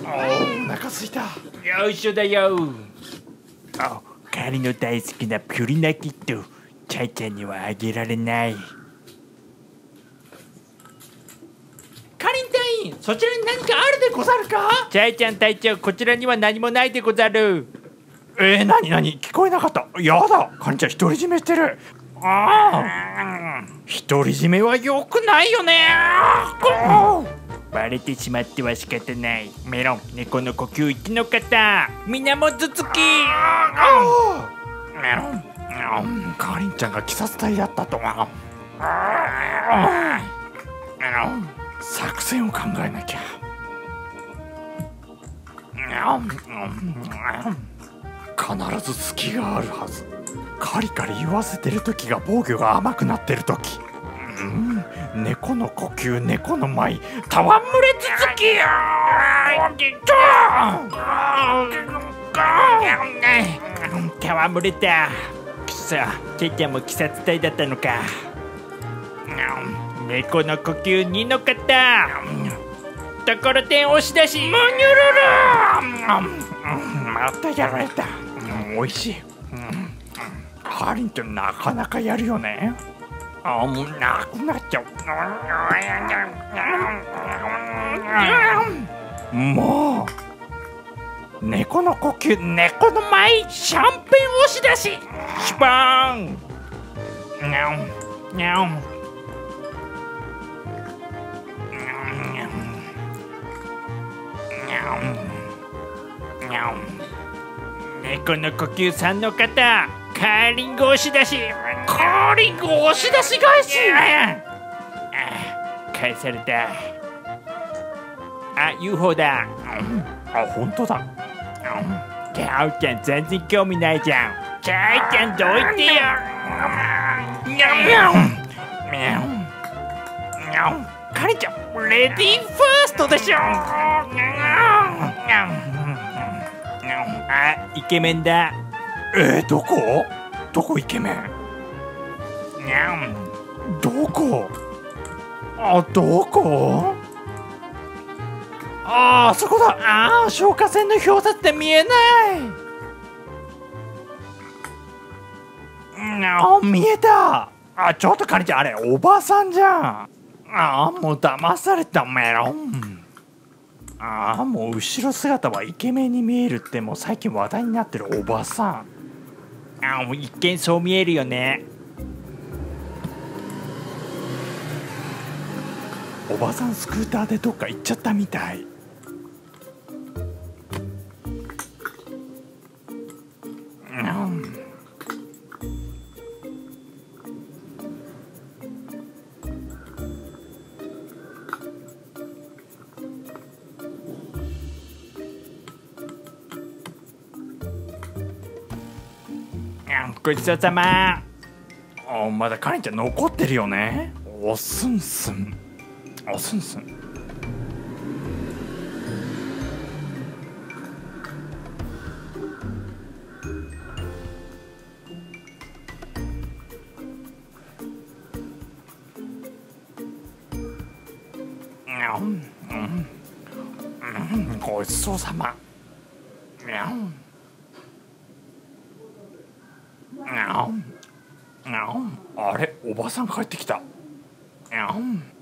お腹すいた。 よいしょだよ。カリの大好きなピュリナキット、チャイちゃんにはあげられない。 カリン隊員、そちらに何かあるでござるか？ チャイちゃん隊長、こちらには何もないでござる。 何聞こえなかった。やだ、カリンちゃん独り占めしてる。独り占めは良くないよね。 バレてしまっては仕方ない。メロン、猫の呼吸一の方、みなもずつき。 カリンちゃんが鬼殺隊だったとは。作戦を考えなきゃ。必ず隙があるはず。カリカリ言わせてる時が防御が甘くなってる時。猫の呼吸、猫の舞、戯れ続きや。 戯れた。くそ、チェイちゃんも鬼殺隊だったのか。猫の呼吸2の方、ところてん押し出し、むにゅるる。 またやられた。美味しい。カリンってなかなかやるよね。もうなくなっちゃう。もう猫の呼吸、猫の舞、シャンペン押し出し、シュバーン。 猫の呼吸3の方、カーリング押し出し。 カーリング押し出し返し。 返された。UFO だ。 本当だ。 キャオちゃん全然興味ないじゃん。チャイちゃんどいてよ。 カリンちゃんレディーファーストでしょ。 イケメンだ。 どこ？どこイケメン？どこ？どこ？あそこだ。消火栓の表札って見えない。見えた。ちょっとカリちゃん、あれおばさんじゃん。もう騙されたメロン。もう後ろ姿はイケメンに見えるって、もう最近話題になってるおばさん。 もう一見そう見えるよね。 おばさんスクーターでどっか行っちゃったみたい。 ごちそうさま。 まだカリンちゃん残ってるよね。おすんすん。ごちそうさま。あれ、おばさん帰ってきた。